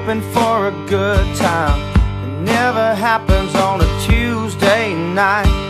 hoping for a good time. It never happens on a Tuesday night.